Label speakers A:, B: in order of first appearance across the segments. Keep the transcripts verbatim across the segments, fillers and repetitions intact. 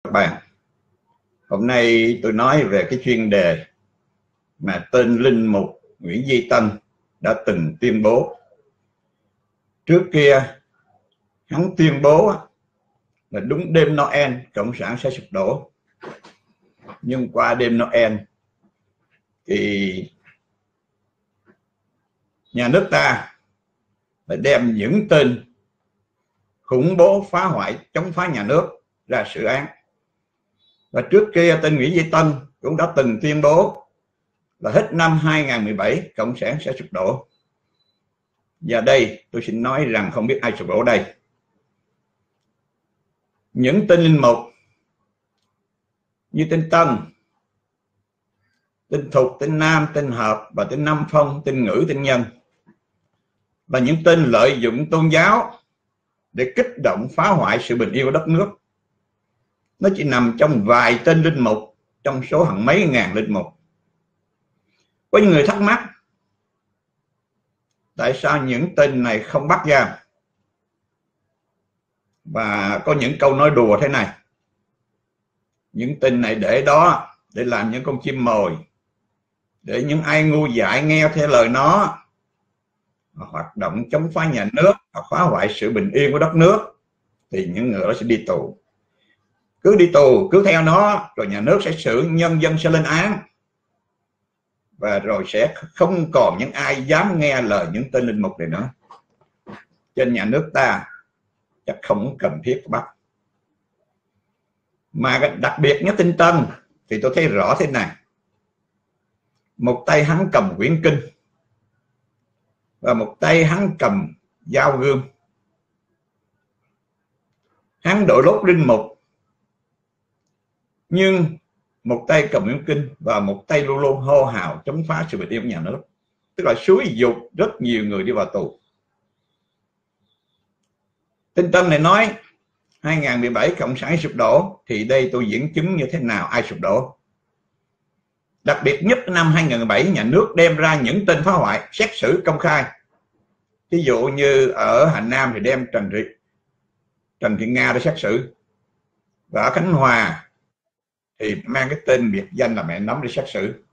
A: Các bạn, hôm nay tôi nói về cái chuyên đề mà tên linh mục Nguyễn Duy Tân đã từng tuyên bố. Trước kia hắn tuyên bố là đúng đêm Noel cộng sản sẽ sụp đổ, nhưng qua đêm Noel thì nhà nước ta phải đem những tên khủng bố phá hoại chống phá nhà nước ra xử án. Và trước kia tên Nguyễn Duy Tân cũng đã từng tuyên bố là hết năm hai không một bảy cộng sản sẽ sụp đổ. Và đây tôi xin nói rằng không biết ai sụp đổ đây. Những tên linh mục như tên Tân, tên Thục, tên Nam, tên Hợp và tên Nam Phong, tên Ngữ, tên Nhân là những tên lợi dụng tôn giáo để kích động phá hoại sự bình yên của đất nước. Nó chỉ nằm trong vài tên linh mục trong số hàng mấy ngàn linh mục. Có những người thắc mắc tại sao những tên này không bắt ra, và có những câu nói đùa thế này: những tên này để đó để làm những con chim mồi, để những ai ngu dại nghe theo lời nó hoạt động chống phá nhà nước hoặc phá hoại sự bình yên của đất nước, thì những người đó sẽ đi tù. Cứ đi tù, cứ theo nó, rồi nhà nước sẽ xử, nhân dân sẽ lên án, và rồi sẽ không còn những ai dám nghe lời những tên linh mục này nữa. Trên nhà nước ta chắc không cần thiết bắt. Mà đặc biệt nhất tên Tân thì tôi thấy rõ thế này: một tay hắn cầm quyển kinh và một tay hắn cầm dao gươm. Hắn đội lốt linh mục, nhưng một tay cầm quyển kinh và một tay luôn luôn hô hào chống phá sự bình yên của nhà nước, tức là xúi dục rất nhiều người đi vào tù. Tên Tân này nói hai không một bảy cộng sản sụp đổ, thì đây tôi diễn chứng như thế nào ai sụp đổ. Đặc biệt nhất năm hai không một bảy, nhà nước đem ra những tên phá hoại xét xử công khai. Ví dụ như ở Hà Nam thì đem Trần Thị Trần Thị Nga để xét xử, và ở Khánh Hòa thì mang cái tên biệt danh là Mẹ Nấm để xét xử.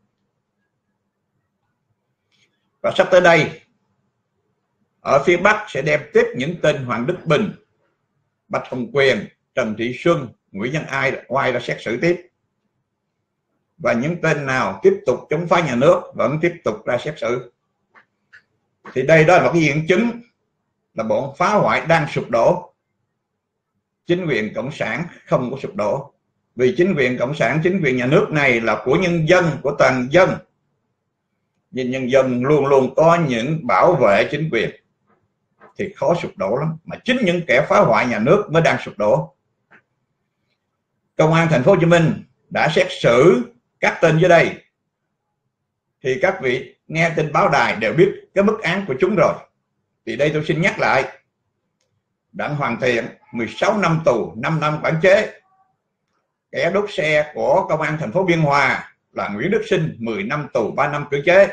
A: Và sắp tới đây ở phía Bắc sẽ đem tiếp những tên Hoàng Đức Bình, Bạch Hồng Quyền, Trần Thị Xuân, Nguyễn Văn Ai oai ra xét xử tiếp. Và những tên nào tiếp tục chống phá nhà nước vẫn tiếp tục ra xét xử. Thì đây đó là một cái hiện chứng là bọn phá hoại đang sụp đổ. Chính quyền cộng sản không có sụp đổ, vì chính quyền cộng sản, chính quyền nhà nước này là của nhân dân, của toàn dân. Nhưng nhân dân luôn luôn có những bảo vệ chính quyền thì khó sụp đổ lắm. Mà chính những kẻ phá hoại nhà nước mới đang sụp đổ. Công an thành phố Hồ Chí Minh đã xét xử các tên dưới đây, thì các vị nghe tin báo đài đều biết cái mức án của chúng rồi. Thì đây tôi xin nhắc lại: Đặng Hoàng Thiện mười sáu năm tù, năm năm quản chế. Kẻ đốt xe của công an thành phố Biên Hòa là Nguyễn Đức Sinh, mười năm tù, ba năm cưỡng chế.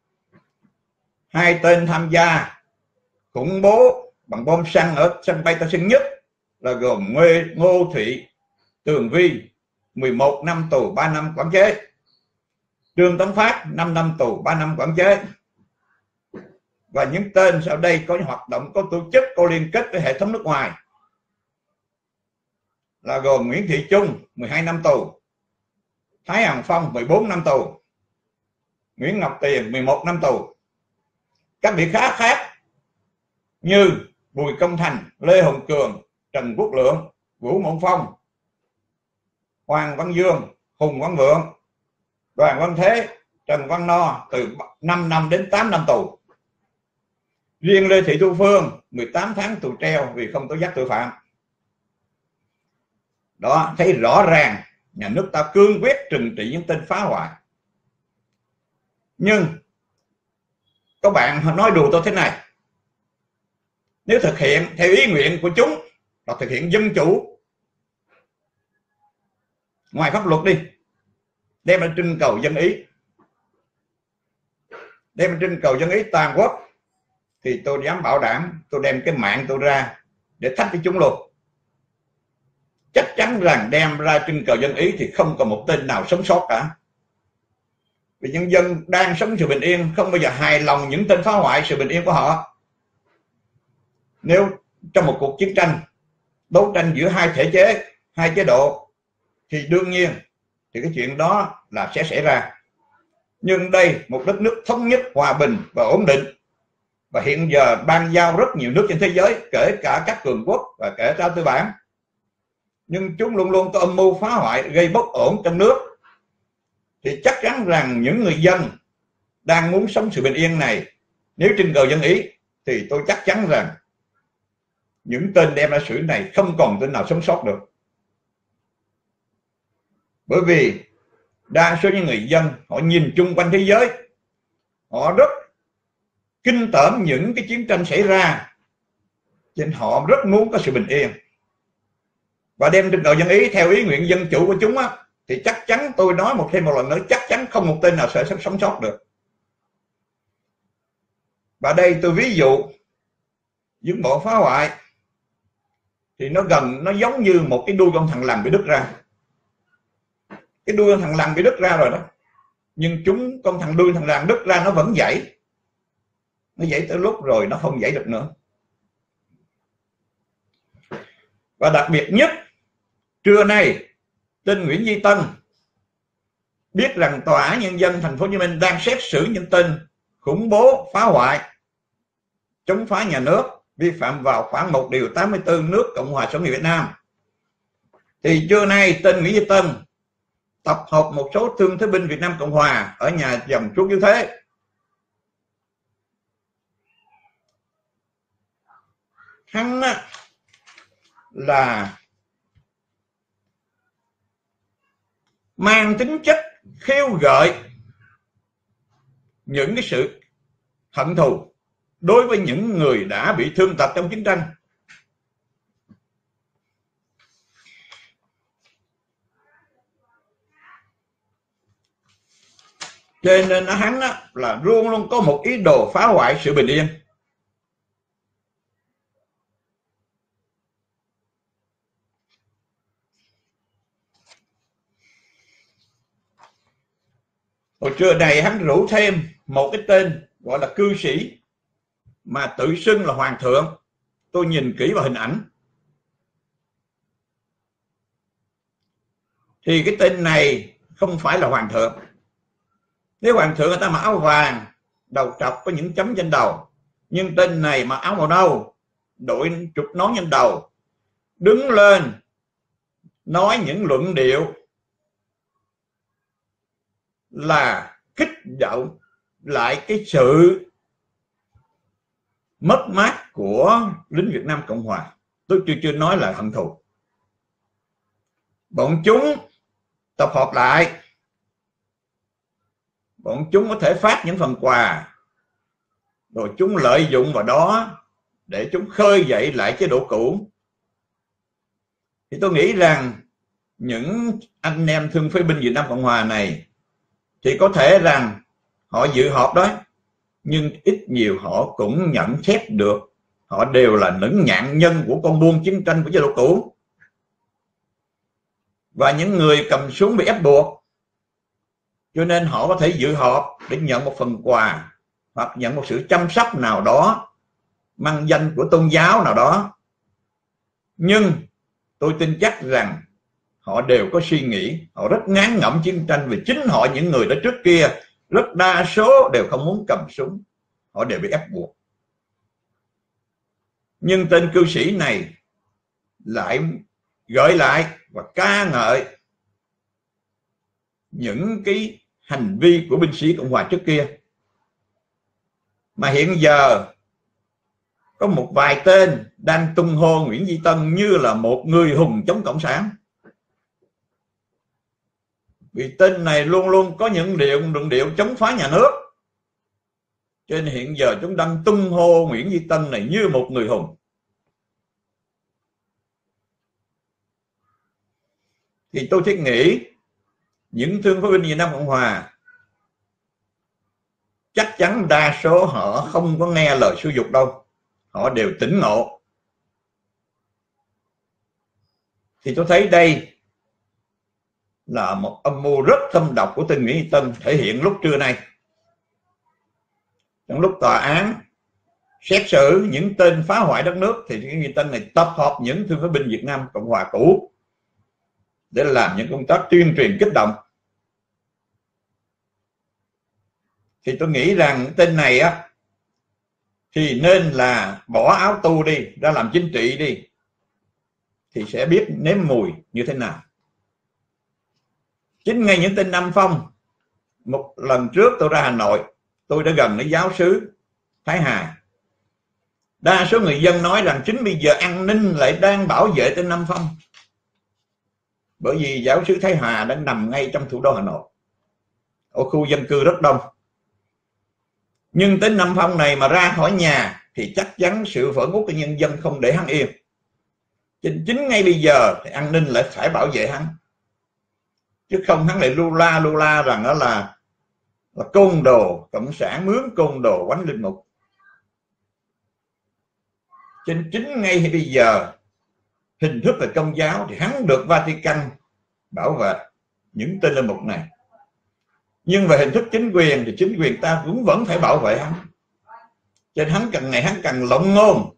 A: Hai tên tham gia khủng bố bằng bom xăng ở sân bay Tân Sơn Nhất là gồm Ngô Thị Tường Vi, mười một năm tù, ba năm quản chế. Trương Tấn Phát, năm năm tù, ba năm quản chế. Và những tên sau đây có hoạt động, có tổ chức, có liên kết với hệ thống nước ngoài là gồm Nguyễn Thị Trung, mười hai năm tù, Thái Hằng Phong, mười bốn năm tù, Nguyễn Ngọc Tiền, mười một năm tù. Các bị cáo khác như Bùi Công Thành, Lê Hồng Cường, Trần Quốc Lượng, Vũ Mộng Phong, Hoàng Văn Dương, Hùng Văn Vượng, Đoàn Văn Thế, Trần Văn No từ năm năm đến tám năm tù. Riêng Lê Thị Thu Phương mười tám tháng tù treo vì không tố giác tội phạm. Đó, thấy rõ ràng nhà nước ta cương quyết trừng trị những tên phá hoại. Nhưng các bạn nói đùa tôi thế này: nếu thực hiện theo ý nguyện của chúng là thực hiện dân chủ ngoài pháp luật đi, đem ra trưng cầu dân ý, đem ra trưng cầu dân ý toàn quốc, thì tôi dám bảo đảm tôi đem cái mạng tôi ra để thách với chúng luôn. chắc chắn rằng đem ra trưng cầu dân Ý thì không còn một tên nào sống sót cả. Vì nhân dân đang sống sự bình yên, không bao giờ hài lòng những tên phá hoại sự bình yên của họ. Nếu trong một cuộc chiến tranh, đấu tranh giữa hai thể chế, hai chế độ, thì đương nhiên thì cái chuyện đó là sẽ xảy ra. Nhưng đây một đất nước thống nhất, hòa bình và ổn định, và hiện giờ ban giao rất nhiều nước trên thế giới, kể cả các cường quốc và kể cả tư bản, nhưng chúng luôn luôn có âm mưu phá hoại, gây bất ổn trong nước. Thì chắc chắn rằng những người dân đang muốn sống sự bình yên này, nếu trưng cầu dân Ý, thì tôi chắc chắn rằng những tên đem ra xử này không còn tên nào sống sót được. Bởi vì đa số những người dân họ nhìn chung quanh thế giới, họ rất kinh tởm những cái chiến tranh xảy ra, cho nên họ rất muốn có sự bình yên. Và đem trưng cầu dân Ý theo ý nguyện dân chủ của chúng á, thì chắc chắn, tôi nói một thêm một lần nữa, chắc chắn không một tên nào sẽ sống sót được. Và đây tôi ví dụ những bộ phá hoại thì nó gần, nó giống như một cái đuôi con thằn lằn bị đứt ra. Cái đuôi con thằn lằn bị đứt ra rồi đó, nhưng chúng con thằng đuôi thằn lằn đứt ra nó vẫn dãy, nó dãy tới lúc rồi nó không dãy được nữa. Và đặc biệt nhất, trưa nay tên Nguyễn Duy Tân biết rằng Tòa án Nhân dân Thành phố Hồ Chí Minh đang xét xử những tên khủng bố, phá hoại, chống phá nhà nước, vi phạm vào khoản một điều tám mươi tư nước Cộng hòa xã hội Việt Nam. Thì trưa nay tên Nguyễn Duy Tân tập hợp một số thương thế binh Việt Nam Cộng Hòa ở nhà dòng Chúa Cứu Thế. Hắn là mang tính chất khiêu gợi những cái sự hận thù đối với những người đã bị thương tật trong chiến tranh. Cho nên hắn là luôn luôn có một ý đồ phá hoại sự bình yên. Hồi trưa này hắn rủ thêm một cái tên gọi là cư sĩ mà tự xưng là hoàng thượng. Tôi nhìn kỹ vào hình ảnh thì cái tên này không phải là hoàng thượng. Nếu hoàng thượng người ta mặc áo vàng, đầu trọc có những chấm trên đầu, nhưng tên này mặc áo màu nâu, đội trục nón trên đầu, đứng lên nói những luận điệu là kích động lại cái sự mất mát của lính Việt Nam Cộng Hòa. Tôi chưa chưa nói là hận thù. Bọn chúng tập hợp lại, bọn chúng có thể phát những phần quà, rồi chúng lợi dụng vào đó để chúng khơi dậy lại chế độ cũ. Thì tôi nghĩ rằng những anh em thương phế binh Việt Nam Cộng Hòa này thì có thể rằng họ dự họp đó, nhưng ít nhiều họ cũng nhận xét được họ đều là những nạn nhân của con buôn chiến tranh của chế độ cũ, và những người cầm súng bị ép buộc, cho nên họ có thể dự họp để nhận một phần quà hoặc nhận một sự chăm sóc nào đó mang danh của tôn giáo nào đó. Nhưng tôi tin chắc rằng họ đều có suy nghĩ, họ rất ngán ngẩm chiến tranh, vì chính họ, những người đó trước kia rất đa số đều không muốn cầm súng, họ đều bị ép buộc. Nhưng tên cư sĩ này lại gợi lại và ca ngợi những cái hành vi của binh sĩ Cộng Hòa trước kia, mà hiện giờ có một vài tên đang tung hô Nguyễn Duy Tân như là một người hùng chống cộng sản. Vì tên này luôn luôn có những điệu luận điệu chống phá nhà nước, cho nên hiện giờ chúng đang tung hô Nguyễn Duy Tân này như một người hùng. Thì tôi thiết nghĩ những thương phế binh Việt Nam Cộng Hòa chắc chắn đa số họ không có nghe lời xúi dục đâu, họ đều tỉnh ngộ. thì tôi thấy đây là một âm mưu rất thâm độc của tên Nguyễn Duy Tân, thể hiện lúc trưa nay trong lúc tòa án xét xử những tên phá hoại đất nước, thì Nguyễn Duy Tân này tập hợp những thương phế binh Việt Nam Cộng Hòa cũ để làm những công tác tuyên truyền kích động. Thì tôi nghĩ rằng tên này á thì nên là bỏ áo tu đi, ra làm chính trị đi, thì sẽ biết nếm mùi như thế nào. Chính ngay những tên Nam Phong, một lần trước tôi ra Hà Nội, tôi đã gần với giáo sứ Thái Hà. Đa số người dân nói rằng chính bây giờ an ninh lại đang bảo vệ tên Nam Phong, bởi vì giáo sứ Thái Hà đang nằm ngay trong thủ đô Hà Nội, ở khu dân cư rất đông. Nhưng tên Nam Phong này mà ra khỏi nhà thì chắc chắn sự phẫn uất của nhân dân không để hắn yên. Chính, chính ngay bây giờ thì an ninh lại phải bảo vệ hắn, chứ không hắn lại lu la lu la rằng đó là là côn đồ cộng sản, mướn côn đồ quánh linh mục. Chính chính ngay bây giờ hình thức là công giáo thì hắn được Vatican bảo vệ những tên linh mục này, nhưng về hình thức chính quyền thì chính quyền ta cũng vẫn phải bảo vệ hắn. Cho nên hắn cần ngày hắn cần lộng ngôn,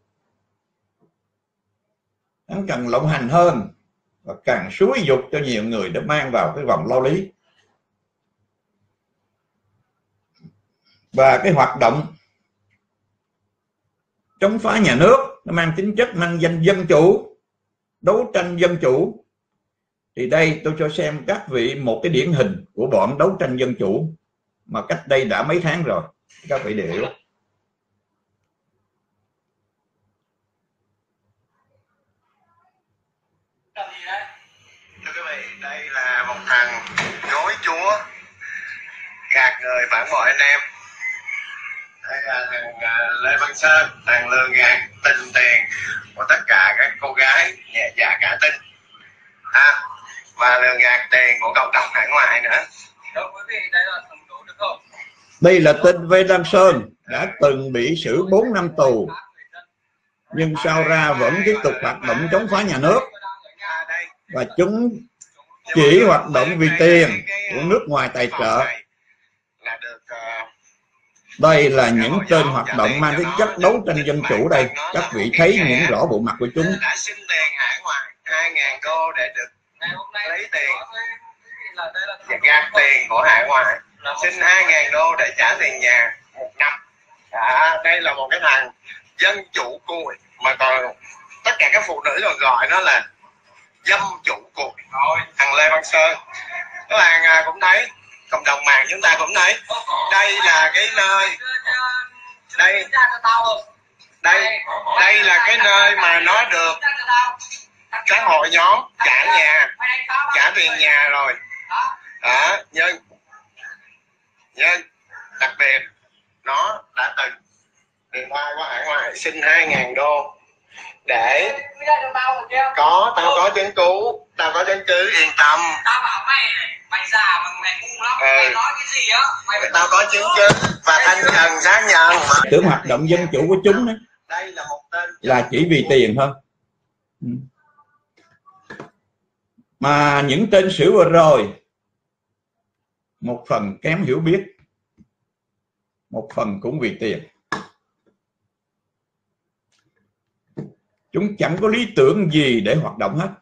A: hắn cần lộng hành hơn, và càng xúi dục cho nhiều người để mang vào cái vòng lao lý. Và cái hoạt động chống phá nhà nước nó mang tính chất mang danh dân chủ, đấu tranh dân chủ, thì đây tôi cho xem các vị một cái điển hình của bọn đấu tranh dân chủ mà cách đây đã mấy tháng rồi, các vị đều hiểu.
B: Thưa quý vị, đây là một thằng dối chúa gạt người phản bội anh em. Đây là thằng uh, Lê Văn Sơn, thằng lừa gạt tình tiền của tất cả các cô gái nhẹ dạ cả tin, à, và lừa gạt tiền của cộng đồng hải ngoại nữa. Đúng, quý vị, đây là thằng chủ được không?
A: Đây là tên Lê Văn Sơn, đã từng bị xử bốn năm tù, nhưng sau ra vẫn tiếp tục hoạt động chống phá nhà nước, và chúng chỉ hoạt động vì tiền của nước ngoài tài trợ. Đây là những tên hoạt động mang tính chất đấu tranh dân chủ. Đây các vị thấy những rõ bộ mặt của chúng.
B: Đã xin tiền hải ngoại hai ngàn đô để được lấy tiền, gạt tiền của hải ngoại, xin hai ngàn đô để trả tiền nhà một năm. À, đây là một cái thằng dân chủ cùi, mà còn tất cả các phụ nữ còn gọi nó là dâm chủ cùi. Thằng Lê Văn Sơn, các bạn cũng thấy, cộng đồng mạng chúng ta cũng thấy, đây là cái nơi, đây đây đây là cái nơi mà nó được các hội nhóm trả nhà, trả tiền nhà rồi đó. Nhưng nhưng đặc biệt nó đã từng điện thoại qua hải ngoại xin hai ngàn đô để có, tao có chứng cứ, tao có chứng cứ, yên tâm. Tao bảo mày mày già mà mày ngu lắm, mày nói cái gì á, mày tao có chứng cứ và thanh nhận xác nhận.
A: Tưởng hoạt động dân chủ của chúng đó
B: đây là một tên
A: là chỉ vì tiền thôi. Mà những tên xử vừa rồi một phần kém hiểu biết, một phần cũng vì tiền. Chúng chẳng có lý tưởng gì để hoạt động hết.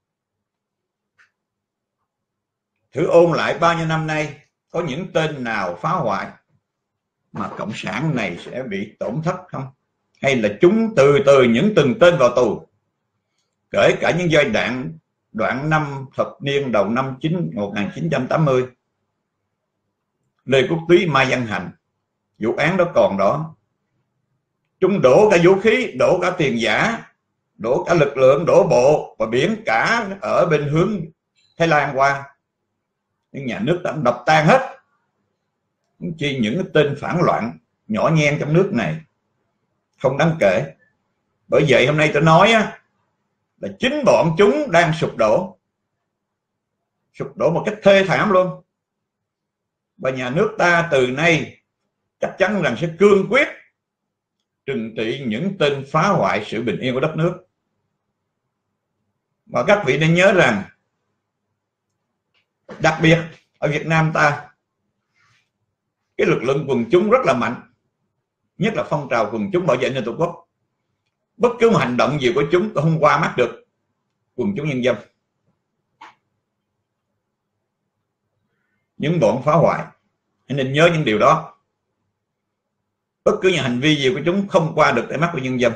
A: Thử ôn lại bao nhiêu năm nay, có những tên nào phá hoại mà cộng sản này sẽ bị tổn thất không? Hay là chúng từ từ những từng tên vào tù, kể cả những giai đoạn đoạn năm thập niên đầu năm một nghìn chín trăm tám mươi, Lê Quốc Túy, Mai Văn Hạnh, vụ án đó còn đó. Chúng đổ cả vũ khí, đổ cả tiền giả, đổ cả lực lượng, đổ bộ và biển cả ở bên hướng Thái Lan qua, nhưng nhà nước đã đập tan hết. Chỉ những tên phản loạn nhỏ nhen trong nước này không đáng kể. Bởi vậy hôm nay tôi nói á, là chính bọn chúng đang sụp đổ, sụp đổ một cách thê thảm luôn. Và nhà nước ta từ nay chắc chắn rằng sẽ cương quyết trừng trị những tên phá hoại sự bình yên của đất nước. Mà các vị nên nhớ rằng đặc biệt ở Việt Nam ta, cái lực lượng quần chúng rất là mạnh, nhất là phong trào quần chúng bảo vệ an ninh Tổ quốc. Bất cứ một hành động gì của chúng cũng không qua mắt được quần chúng nhân dân. Những bọn phá hoại hãy nên nhớ những điều đó. Bất cứ những hành vi gì của chúng không qua được tay mắt của nhân dân.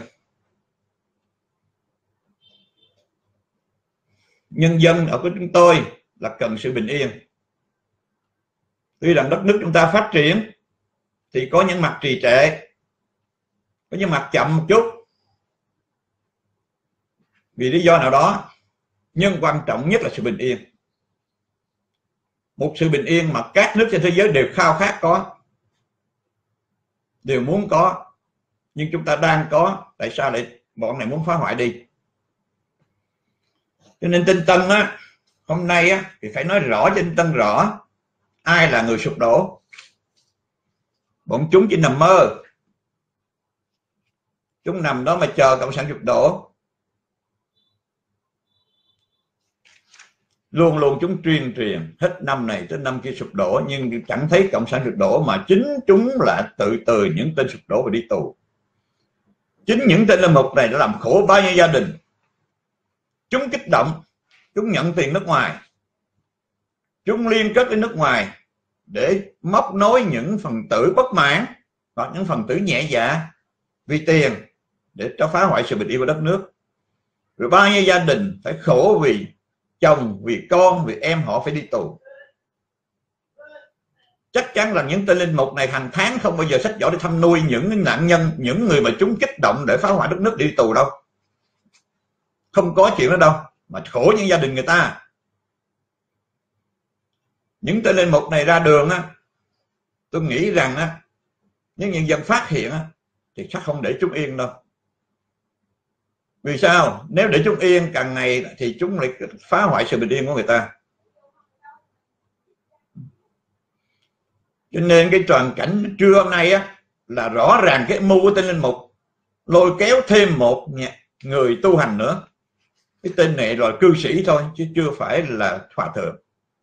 A: Nhân dân ở của chúng tôi là cần sự bình yên. Tuy rằng đất nước chúng ta phát triển thì có những mặt trì trệ, có những mặt chậm một chút vì lý do nào đó, nhưng quan trọng nhất là sự bình yên. Một sự bình yên mà các nước trên thế giới đều khao khát có, đều muốn có, nhưng chúng ta đang có. Tại sao lại bọn này muốn phá hoại đi? Cho nên Tinh Tân á, hôm nay á, thì phải nói rõ cho Tinh Tân rõ ai là người sụp đổ. Bọn chúng chỉ nằm mơ, chúng nằm đó mà chờ cộng sản sụp đổ. Luôn luôn chúng truyền truyền hết năm này tới năm kia sụp đổ, nhưng chẳng thấy cộng sản sụp đổ, mà chính chúng lại tự từ những tên sụp đổ và đi tù. Chính những tên lâm mục này đã làm khổ bao nhiêu gia đình. Chúng kích động, chúng nhận tiền nước ngoài, chúng liên kết với nước ngoài để móc nối những phần tử bất mãn hoặc những phần tử nhẹ dạ vì tiền để cho phá hoại sự bình yên của đất nước. Rồi bao nhiêu gia đình phải khổ vì chồng, vì con, vì em họ phải đi tù. Chắc chắn là những tên linh mục này hàng tháng không bao giờ xách giỏ để thăm nuôi những nạn nhân, những người mà chúng kích động để phá hoại đất nước đi tù đâu. Không có chuyện đó đâu, mà khổ những gia đình người ta. Những tên linh mục này ra đường á, tôi nghĩ rằng á, nếu nhân dân phát hiện á, thì chắc không để chúng yên đâu. Vì sao? Nếu để chúng yên càng ngày thì chúng lại phá hoại sự bình yên của người ta. Cho nên cái tròn cảnh trưa hôm nay á, là rõ ràng cái mưu của tên linh mục lôi kéo thêm một người tu hành nữa. Cái tên này rồi cư sĩ thôi chứ chưa phải là hòa thượng.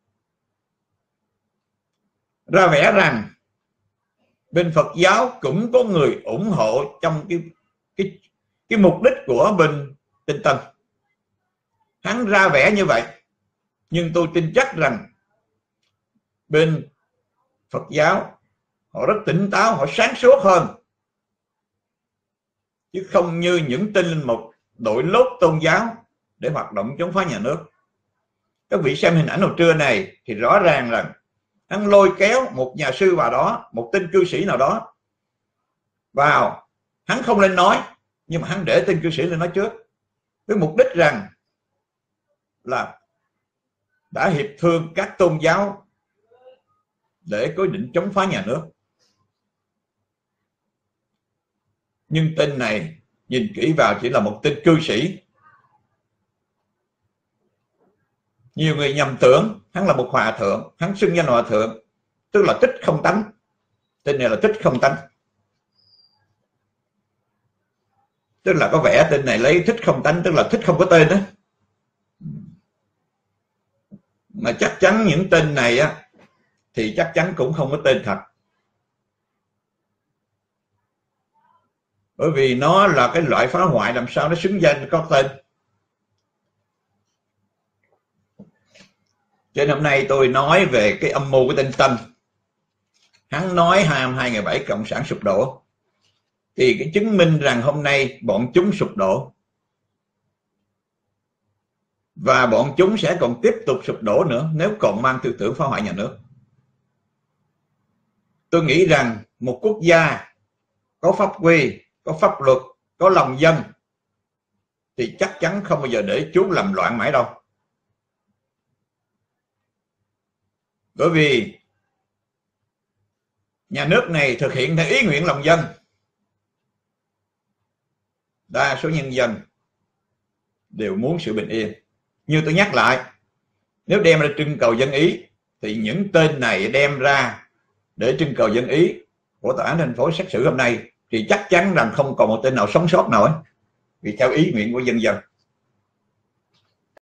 A: Ra vẻ rằng bên Phật giáo cũng có người ủng hộ trong cái cái cái mục đích của bên Tinh Tân. Hắn ra vẻ như vậy, nhưng tôi tin chắc rằng bên Phật giáo họ rất tỉnh táo, họ sáng suốt hơn, chứ không như những tên linh mục đội lốt tôn giáo để hoạt động chống phá nhà nước. Các vị xem hình ảnh hồi trưa này thì rõ ràng là hắn lôi kéo một nhà sư vào đó, một tên cư sĩ nào đó vào. Hắn không lên nói, nhưng mà hắn để tên cư sĩ lên nói trước, với mục đích rằng là đã hiệp thương các tôn giáo để có định chống phá nhà nước. Nhưng tên này nhìn kỹ vào chỉ là một tên cư sĩ. Nhiều người nhầm tưởng hắn là một hòa thượng, hắn xưng danh hòa thượng, tức là Thích Không Tánh. Tên này là Thích Không Tánh, tức là có vẻ tên này lấy Thích Không Tánh, tức là thích không có tên đó. Mà chắc chắn những tên này á thì chắc chắn cũng không có tên thật, bởi vì nó là cái loại phá hoại, làm sao nó xứng danh có tên. Cho nên hôm nay tôi nói về cái âm mưu của tên Tân. Hắn nói hai mươi hai ngày bảy cộng sản sụp đổ, thì cái chứng minh rằng hôm nay bọn chúng sụp đổ, và bọn chúng sẽ còn tiếp tục sụp đổ nữa nếu còn mang tư tưởng phá hoại nhà nước. Tôi nghĩ rằng một quốc gia có pháp quy, có pháp luật, có lòng dân thì chắc chắn không bao giờ để chúng làm loạn mãi đâu. Bởi vì nhà nước này thực hiện theo ý nguyện lòng dân. Đa số nhân dân đều muốn sự bình yên. Như tôi nhắc lại, nếu đem ra trưng cầu dân ý thì những tên này đem ra để trưng cầu dân ý của tòa án thành phố xét xử hôm nay thì chắc chắn rằng không còn một tên nào sống sót nổi, vì theo ý nguyện của dân dân.